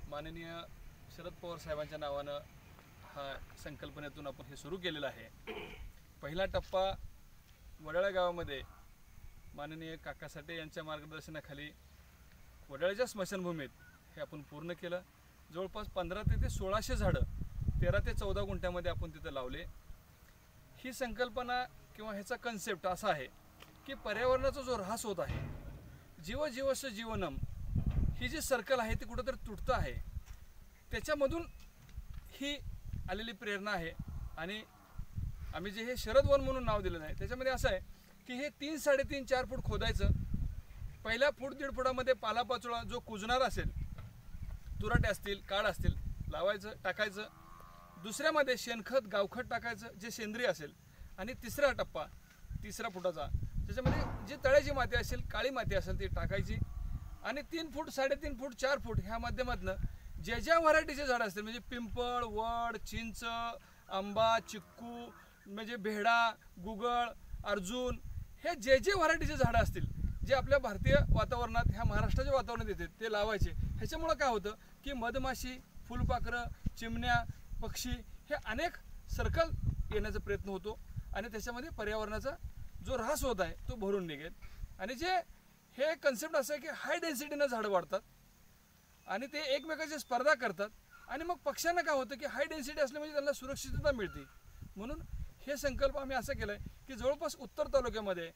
माननीय शरद पवार साहेबांच्या नावानं हा संकल्पनेतून आपण हे सुरू केलेलं आहे। पहिला टप्पा वडाळा गावामध्ये माननीय काका साठे यांच्या मार्गदर्शनाखाली वडाळ्याच्या स्मशानभूमीत हे आपण पूर्ण केलं। जवळपास 15 ते 1600 झाडं 13 ते 14 गुंठ्यामध्ये आपण तिथे लावले। ही संकल्पना किंवा ह्याचा कन्सेप्ट असा आहे की पर्यावरणाचा जो ऱ्हास होत आहे, जीव जीवस्य जीवनम ही जी सर्कल आहे ती कुठेतरी तुटतं आहे, त्याच्यामधून ही आलेली प्रेरणा आहे। आणि आम्ही जे हे शरद वन म्हणून नाव दिलेलं आहे त्याच्यामध्ये असं आहे की हे 3, 3.5, 4 फूट खोदायचं। पहिल्या फूट 1.5 फुटामध्ये पालापाचोळा जो कुजणार असेल, तुराटे असतील, काड असतील, लावायचं, टाकायचं। दुसऱ्यामध्ये शेणखत, गावखत टाकायचं जे सेंद्रिय असेल। आणि तिसरा टप्पा 3 फुटाचा, त्याच्यामध्ये जी तळ्याची माती असेल, काळी माती असेल ती टाकायची। आणि 3 फूट, 3.5 फूट, 4 फूट ह्या माध्यमातून ज्या व्हरायटीचे झाडं असतील, म्हणजे पिंपळ, वड, चिंच, आंबा, चिक्कू, म्हणजे भेडा, गुगळ, अर्जुन, हे जे व्हरायटीचे झाडं असतील जे आपल्या भारतीय वातावरणात, ह्या महाराष्ट्राच्या वातावरणात येतात ते लावायचे। ह्याच्यामुळं काय होतं की मधमाशी, फुलपाखरं, चिमण्या, पक्षी हे अनेक सर्कल येण्याचा प्रयत्न होतो आणि त्याच्यामध्ये पर्यावरणाचा जो ऱ्हास होत आहे तो भरून निघेल। आणि जे हे कन्सेप्ट असं आहे की हाय डेन्सिटीनं झाडं वाढतात आणि ते एकमेकांची स्पर्धा करतात आणि मग पक्ष्यांना काय होतं की हाय डेन्सिटी असले म्हणजे त्यांना सुरक्षितता मिळते। म्हणून हे संकल्प आम्ही असा केला आहे की जवळपास उत्तर तालुक्यामध्ये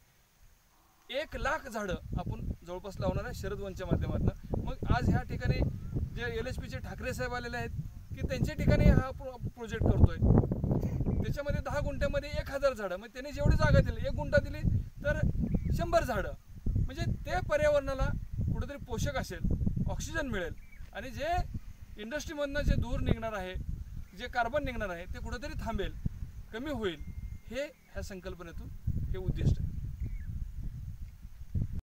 1 लाख झाडं आपण जवळपास लावणार आहे शरद वनच्या माध्यमातून। मग आज ह्या ठिकाणी जे LHPचे ठाकरे साहेब आलेले आहेत की त्यांच्या ठिकाणी हा प्रोजेक्ट करतोय। त्याच्यामध्ये 10 गुंठ्यामध्ये 1000 झाडं, मग त्यांनी जेवढी जागा दिली, 1 गुंठा दिली तर 100 झाडं, म्हणजे ते पर्यावरणाला कुठेतरी पोषक असेल, ऑक्सिजन मिळेल आणि जे इंडस्ट्रीमधनं जे धूर निघणार आहे, जे कार्बन निघणार आहे ते कुठेतरी थांबेल, कमी होईल। हे ह्या संकल्पनेतून हे उद्दिष्ट आहे।